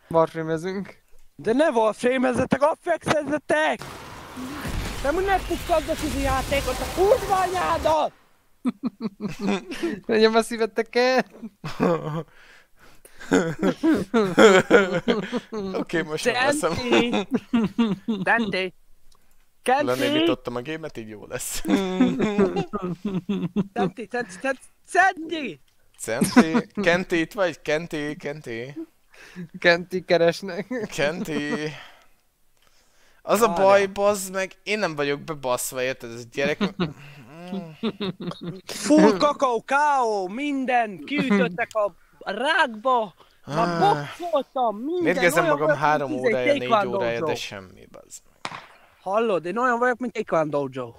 Warframe-ezünk. De ne Warframe-ezzetek, Apex-ezzetek! Nem úgy megpukkadd a tűzi játékot, a kurva anyádat! Legyen a szíveteket! Oké, most megveszem. Dante! Lenémítottam a gémet, így jó lesz. Sandy! Kenti, itt vagy? Kenti. Kenti keresnek. Kenti. Az a baj, bazd meg, én nem vagyok bebaszva, érted? Ez a gyerek... Full kakaó, káó, minden, kiütöttek a rákba, már boxoltam, minden. Mérgezem olyan magam vagyok, 3 mint órája, 4 Taekwondo órája, Joe. de semmi, bazd meg. Hallod, én olyan vagyok, mint Taekwondo Joe.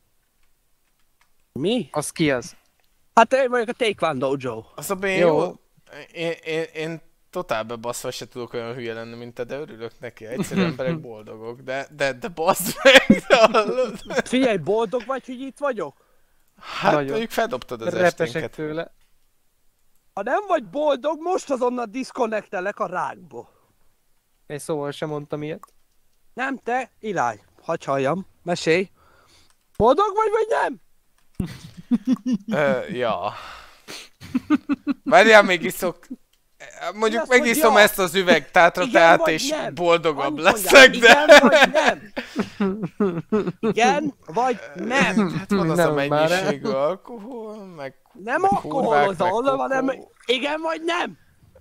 Mi? Az ki az? Hát én vagyok a Taekwondo Joe. Az a bén jó. Én totál bebaszva se tudok olyan hülye lenni, mint te, de örülök neki. Egyszerű emberek boldogok, de baszd meg, hallod? Figyelj, boldog vagy, hogy itt vagyok? Hát nagyon. mondjuk feldobtad az Repesek esténket. tőle. Ha nem vagy boldog, most azonnal diszkonnektelek a rákból. Egy szóval sem mondtam ilyet. Nem te, Iláj, hagyj halljam, mesélj. Boldog vagy nem? Ja. Várjál, még iszok. Mondjuk Mi az, megiszom hogy ja? ezt az üveg tátra Igen teát, vagy és nem? boldogabb Annyit leszek, mondjál, de... igen vagy nem? Igen vagy nem? Hát van az a Nem, már mennyiségű alkohol, meg... Nem meg alkoholozol, kurvák, meg hanem kokó. igen vagy nem?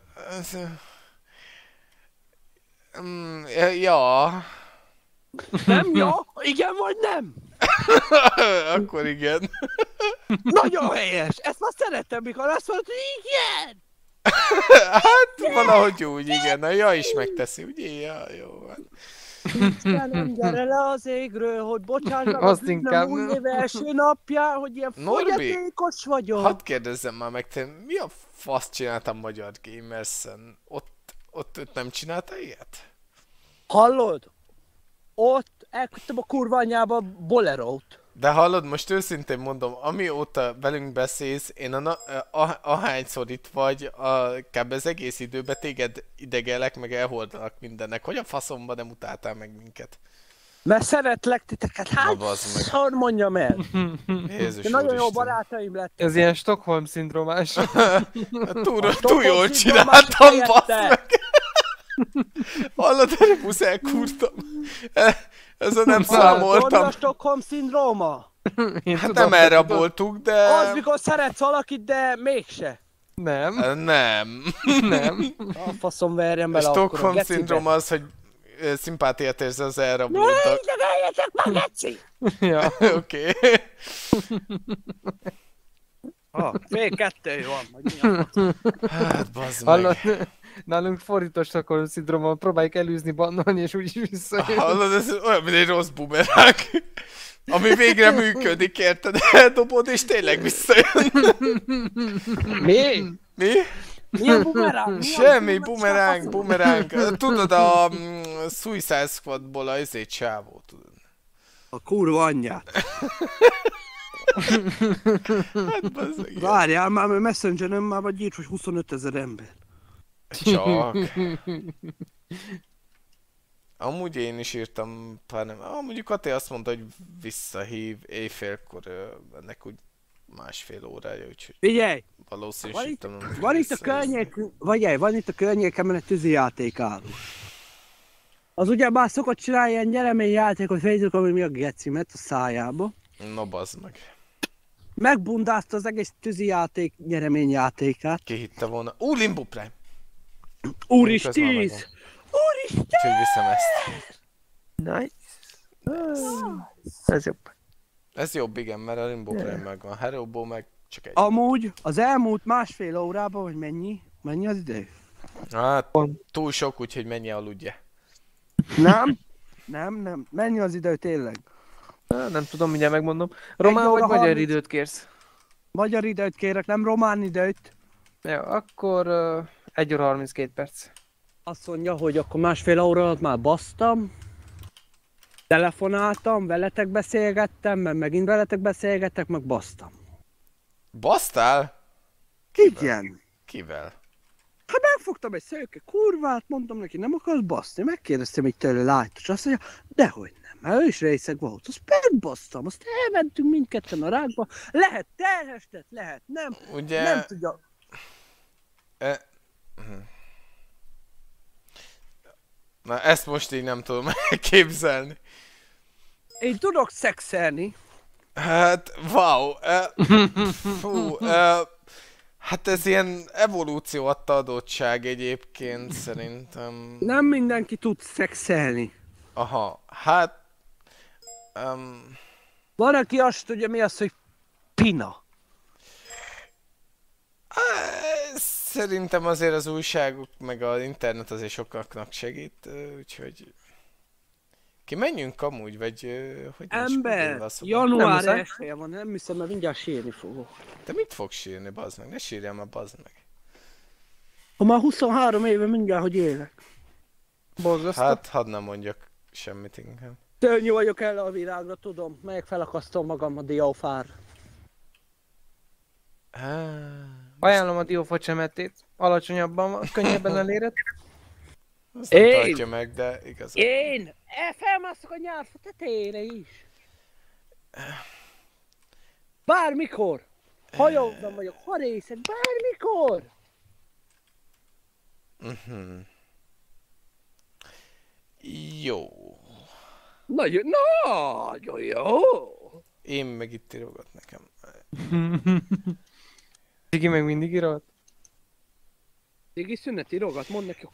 Ja... Nem ja, igen vagy nem? Akkor igen. Nagyon helyes, ezt már szerettem, mikor azt mondod, hogy igen! Hát valahogy úgy, igen. A ja is megteszi, ugye? Ja, jó van. Istenem, gyere le az égről, hogy bocsáss meg Azt a inkább bűnöm új nem. év első napján, hogy ilyen Norbi, fogyatékos vagyok. hadd kérdezzem már meg, te mi a fasz csináltam Magyar Gamers-en? Ott nem csinálta ilyet? Hallod? Ott elküldtem a kurva anyába Bolerót. De hallod, most őszintén mondom, amióta velünk beszélsz, én ahányszor itt vagy, kb. Az egész időben téged idegelek, meg elhordanak mindennek. Hogy a faszomba nem utáltál meg minket? Mert szeretlek titeket, bazd meg. hányszor mondjam el? Jézus De nagyon jó úristen. barátaim lettek. Ez ilyen Stockholm-szindrómás. Túl jól csináltam, bassz meg! Hallod, hogy busz elkúrtam. Ezzel nem Tudod, számoltam. a Stockholm-szindróma? Hát nem erre voltunk, de... Az, mikor szeretsz valakit, de mégse. Nem, Nem. nem. A faszom verjen bele Stockholm akkor a szindróma gecibe. az, hogy szimpátiát érzel az Ne elraboltak. idegeljetek meg, geci! Ja. Oké. Még kettő van, vagy mi a fasz? Hát bazd Hallod? meg. Nálunk fordított Stockholm-szindróma, próbáljuk elűzni, bannolni, és úgyis visszajön. Hallod, ez olyan, mint egy rossz bumeráng. Ami végre működik, érted? Eldobod, és tényleg visszajön. Mi? Mi? Mi a bumerang? Semmi, bumeráng. Tudod, a Suicide Squadból a izé csávó, tudod. A kurva anyját. Hát bazd meg. Várjál már, mert Messengeren már vagy írt, hogy 25 000 ember. Csak. Amúgy én is írtam pár nem. Mondjuk Kati azt mondta, hogy visszahív éjfélkor, ennek úgy másfél órája, úgyhogy Figyelj! valószínűsítem nem Van itt a van itt a környékemen egy tűzijáték álló. Az ugye már szokott csinálni ilyen nyereményjátékot Facebookon, hogy mi a gecimet a szájába. No bazd meg. Megbundázta az egész tűzijáték nyereményjátékát. Ki hitte volna? Limbo Prime! Úristen! Közben megvan. Úristen! Úgyhogy viszem ezt. Nice. Ez jobb. Ez jobb, igen, mert a Limbo Prime megvan. Herobo meg csak egy. Amúgy az elmúlt másfél órában, hogy mennyi? Mennyi az idő? Hát túl sok, úgyhogy menj aludja. Nem. Mennyi az idő tényleg? Nem tudom, mindjárt megmondom. Román 1 vagy óra magyar 30. időt kérsz? Magyar időt kérek, nem román időt. Jó, akkor 1 óra 32 perc. Azt mondja, hogy akkor másfél óra alatt már basztam. Telefonáltam, veletek beszélgettem, meg megint veletek beszélgettek, meg basztam. Basztál? Igen. Kivel? Hát megfogtam egy szőke kurvát, mondtam neki, nem akarsz baszni? Megkérdeztem így tőle lájtos, azt mondja, dehogy nem, mert ő is részeg volt. Azt megbasztam, azt elmentünk mindketten a rákba, lehet terhestet, lehet nem, Ugye... nem tudja. Na ezt most így nem tudom elképzelni. Én tudok szexelni. Hát, wow. Fú, hát ez ilyen evolúció adta adottság egyébként szerintem. Nem mindenki tud szexelni. Aha, hát... Van, aki azt tudja, mi az, hogy pina. Szerintem azért az újságok meg az internet azért sokaknak segít, úgyhogy... Kimenjünk amúgy, vagy hogy Ember, nincs január Nem 1-je van, nem hiszem, mert mindjárt sírni fogok. Te mit fogsz sírni, bazd meg? Ne sírjál már, bazd meg. Ha már 23 éve mindjárt, hogy élek. Borzasztó. Hát, hadd nem mondjak semmit inkább. Szörnyű vagyok el a világra, tudom. Melyek felakasztom magam a diófár. Ajánlom a diófa csemetét. Alacsonyabban van, könnyebben eléred. Azt nem Én- tartja meg, de igaz. Én felmászok a nyárfa tetejére is. Bármikor. Hajóban vagyok, harészek, bármikor. Jó. Nagyon jó. Én meg itt írogat nekem. Zigi meg mindig írott. Ziggy szünet írogat, mondd neki.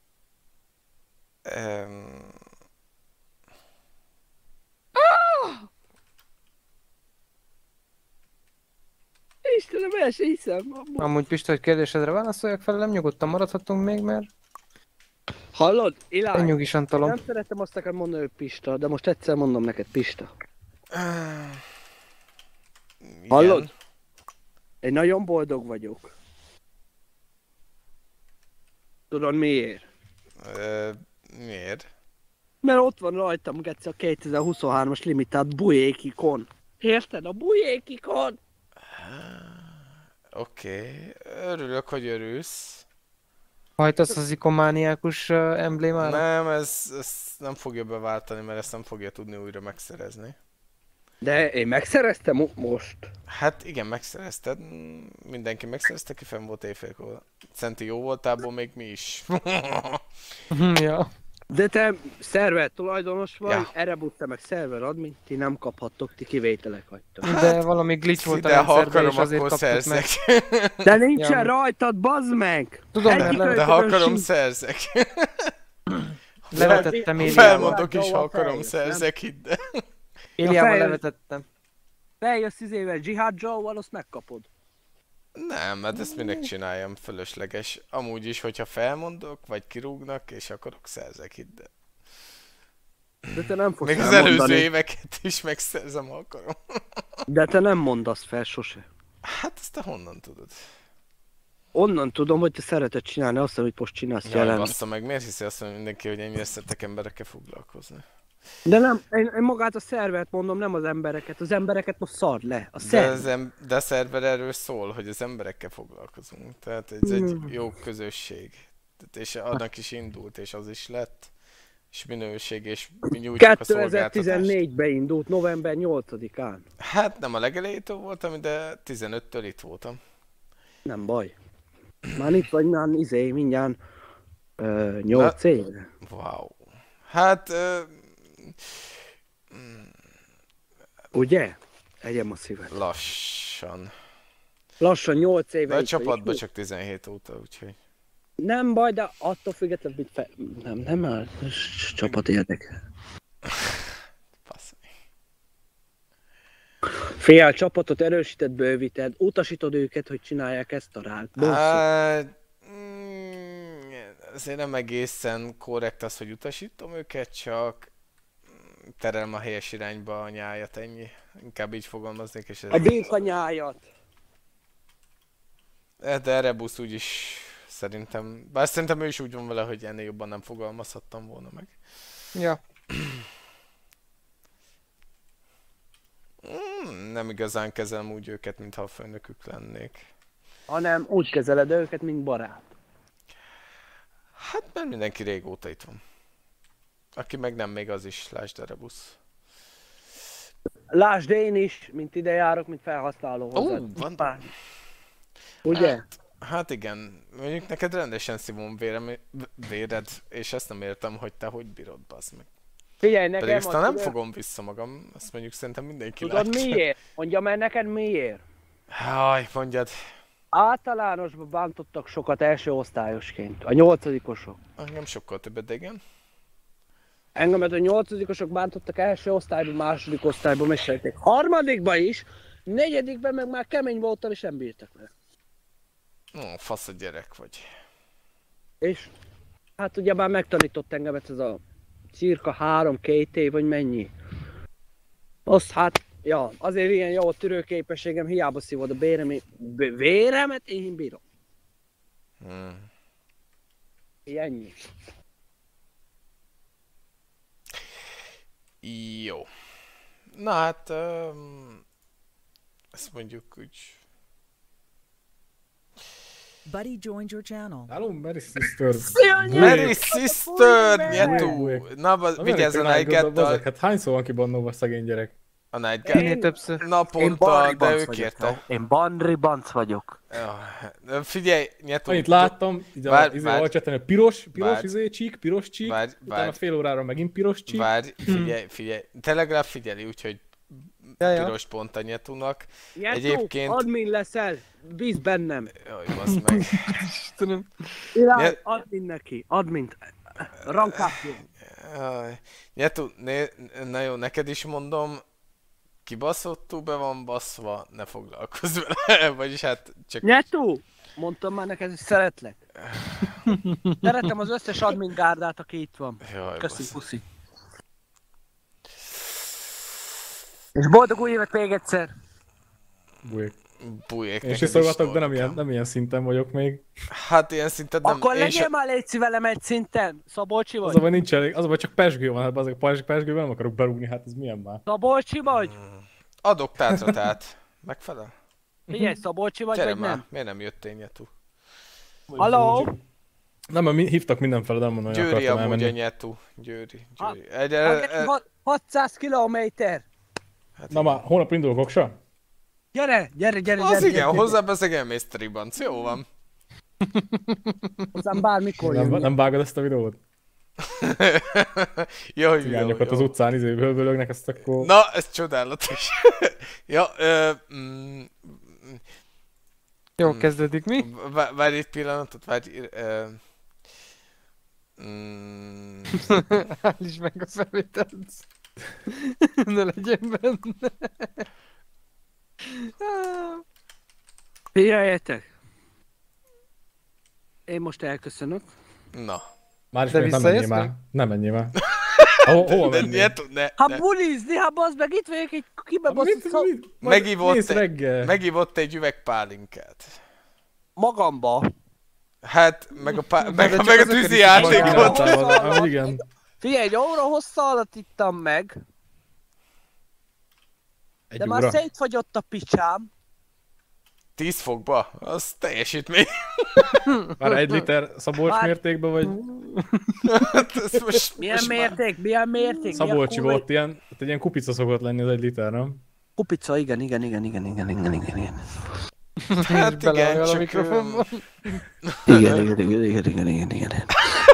Istenem, el se hiszem. Amúgy Pista, hogy kérdésedre válaszoljak felelem, nyugodtan maradhatunk még, mert Hallod, Ilány? nyugis Antolom. Nem szeretem azt neked mondani, hogy Pista, de most egyszer mondom neked Pista. Igen. Hallod? Én nagyon boldog vagyok. Tudod miért? Miért? Mert ott van rajtam, Geci, a 2023-as limitált bujékikon. Érted? A bujékikon! Oké. Örülök, hogy örülsz. Hajtasz az ikomániákus emblémára? Nem, ez nem fogja beváltani, mert ezt nem fogja tudni újra megszerezni. De én megszereztem most. Hát igen, megszerezted. Mindenki megszerezte, ki fenn volt éjfélkor. Szenti jó voltából még mi is. Ja. De te szerver tulajdonos vagy, Ja. Erebus te meg szerver admin, ti nem kaphattok, ti kivételek vagytok. De valami glitch volt a De ha rendszerben, és akarom, azért akkor kaptuk meg. szerzek. De nincsen Ja. rajtad, bazd meg! Tudom, Egyik de De ha ötödön akarom, sincs. szerzek. Levetettem Ha Éliával. Felmondok is, ha Feljött, akarom, nem? szerzek, hidd el. Éliával feljön. levetettem. Feljössz izével Jihad Joe-val, azt megkapod. Nem, hát ezt minek csináljam, fölösleges. Amúgy is, hogyha felmondok, vagy kirúgnak, és akarok, szerzek, hidd el. De te nem fogsz Még az felmondani. előző éveket is megszerzem, ha akarom. De te nem mondasz fel sose. Hát ezt te honnan tudod? Onnan tudom, hogy te szereted csinálni azt, amit most csinálsz Jaj, jelen. bassza meg, miért hiszi azt mondja mindenki, hogy ennyire szeretek emberekkel foglalkozni? De nem, én magát a szervert mondom, nem az embereket. Az embereket most szard le. A De, szerver. de a szerver erről szól, hogy az emberekkel foglalkozunk. Tehát ez egy jó közösség. Tehát és annak is indult, és az is lett. És minőség, és mi nyújtjuk a szolgáltatást. 2014-ben indult, november 8-án. Hát nem a legelejétől voltam, de 15-től itt voltam. Nem baj. Már itt vagy, már mindjárt 8 éve. Wow. Hát... Ugye? Egyem a szíved. lassan. Lassan 8 éve De a itt vagy. csapatban csak 17 óta, úgyhogy... Nem baj, de attól függetlenül, mit nem áll. Csapat érdekel. Fasz. Fél csapatot erősített, bővíted, utasítod őket, hogy csinálják ezt a rák. Hát, azért nem egészen korrekt az, hogy utasítom őket, csak terelem a helyes irányba a nyájat, ennyi. Inkább így fogalmaznék, és ez... A békanyájat. De Erebus úgyis szerintem... Bár szerintem ő is úgy van vele, hogy ennél jobban nem fogalmazhattam volna meg. Ja. Nem igazán kezelem úgy őket, mintha a főnökük lennék. Hanem úgy kezeled őket, mint barát. Hát mert mindenki régóta itt van. Aki meg nem, még az is, lásd Erebusz. Lásd én is, mint ide járok, mint felhasználó hozzá. Van. Ugye? Hát igen, mondjuk neked rendesen szívom véred, és ezt nem értem, hogy te hogy bírod, bazd meg. Figyelj, Pedig nekem aztán nem fogom vissza magam, azt mondjuk szerintem mindenki Tudod látja. miért? Mondjam el neked miért? Háj, mondjad. Általánosban bántottak sokat első osztályosként, a 8-osok. Engem sokkal többet, de igen. Engemet a 8-osok bántottak első osztályban, második osztályban megsejték. Harmadikban is, negyedikben meg már kemény voltam és nem bírtak vele. Fasz a gyerek vagy. És hát ugye már megtanított engemet ez a cirka 3-2 év, vagy mennyi. Azt hát, ja, azért ilyen jó a tűrőképességem, hiába szívod a véremet, én bírom. Ennyi. Jó. Na hát, ezt mondjuk úgy... Buddy joined your channel. Hello, Mary Sister. Mary Sister, Nyetu! Bujék. Na, vigyázz a Night Gat-tal. Hát hányszor van kibannolva szegény gyerek? A Night Minél Gat. többször. Naponta, de ő kérte. Én Banri Banc vagyok. Ja, figyelj, Nyetu. Annyit láttam, így Várj, a várj. alcsaten, hogy piros Várj. csík, piros csík, Várj, utána várj. fél órára megint piros csík. Várj, figyelj. Te legalább figyeli, úgyhogy Ja. piros pont a Nyetunak. Nyetu, Egyébként- admin leszel, bíz bennem. Jaj, baszd meg. Tudom. Irány, admin neki, admint. Rankápjon. Jaj. Nyetu, na jó, neked is mondom, kibaszottul be van baszva, ne foglalkozz vele, vagyis hát csak... Nyetu! Mondtam már neked, hogy szeretlek. Szeretem az összes admin gárdát, aki itt van. Jaj, Köszi, basz. puszi. És boldog új évet még egyszer. Bujék. Bújék Én neked is szolgatok, de Norikám. nem ilyen szinten vagyok még. Hát ilyen szinten nem... Akkor én legyél se- már légy velem egy szinten. Szabolcsi Az a vagy? baj nincs elég, az a baj csak pesgő van, hát azok pesgővel nem akarok berúgni, hát ez milyen már. Szabolcsi vagy? Adok tátra, tehát. Megfelel? Figyelj, Szabolcsi vagy, Gyere vagy már, nem? miért nem jöttél, Nyetu? Halló? Nem, mert hívtak mindenfele, nem mondom, hogy Győri akartam amúgy a elmenni. Nyetu. Győri. Hát, 600 kilométer. Na már, holnap indulok, Oksa? Gyere. Az igen, hozzá bezeg elmész Tribanc, jó van. Hozzám bármikor Nem, jön. nem vágod ezt a videót? Jó, Cigányokat az jó. utcán bőlögnek, ezt akkor... Na, ez csodálatos. Ja, Jó, kezdődik mi? várj egy pillanatot, várj. Állíts meg a felvételt. Ne legyen benne. Figyeljetek. Én most elköszönök. Na. Már is De még nem menjél visszajössz már. meg? Nem menjél már. Hova Ne, mennél? ne. Hát bulizni, hát bazd meg, itt vagyok egy kibebaszott Mész reggel. Megívott egy üveg pálinkát. magamba. Hát, meg a, meg csak a ezeket tűzi is játékot. Magától, igen. Figyelj, egy óra hossza alatt ittam meg, Egy de óra. már szétfagyott a picsám. 10 fokba? Az teljesítmény. Már 1 liter Szabolcs Már- mértékben, vagy Hát ez most, Milyen most már- mérték, milyen mérték? Szabolcsi milyen volt ilyen, egy ilyen kupica szokott lenni az 1 liter, nem? Kupica, igen. Hát És beleállj igen, a csak... mikrofonba. Igen.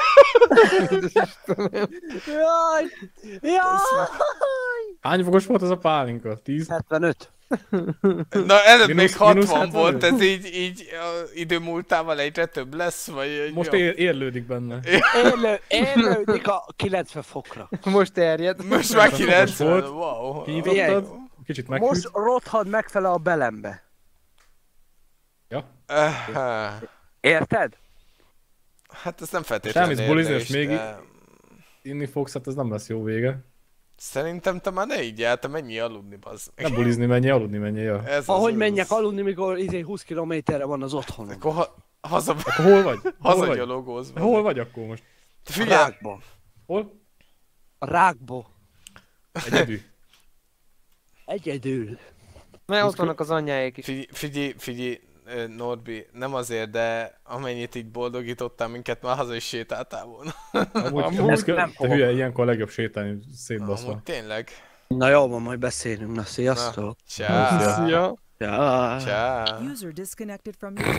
Jaj! Jaj! Hány fokos volt ez a pálinka? 10? 75. Na, előbb még Mínusz 60 75? volt, ez így idő múltával egyre több lesz, vagy... Most jó. érlődik benne. Érlődik a 90 fokra. Most terjed. Most már fokos 90, volt. wow. Kinyitottad? Kicsit Most meghűlt. rothad megfele a belembe. Ja. Érted? Hát ez nem feltétlenül Elmész bulizni, érdekes, és még de... Inni fogsz, hát ez nem lesz jó vége. Szerintem te már ne így jár, te mennyi aludni, bazd meg. Nem bulizni menjél, aludni menjél, ja. Ez Ahogy az. menjek aludni, mikor 20 kilométerre van az otthonom. Akkor haza... Akkor hol vagy? Hol vagy? Hazagyalogózz. Hol vagy akkor most? A Figyelj, rákba. Hol? A rákba. Egyedül. Egyedül. Mert ott vannak az anyjáik is. figyelj, Norbi, nem azért, de amennyit így boldogítottál minket, már haza is sétáltál volna. Amúgy te hülye, ilyenkor a legjobb sétálni szétbaszva. Amúgy tényleg. Na jó, van, majd beszélünk. Na, sziasztok. Ciao. Szia. Ja. Ciao. User disconnected from your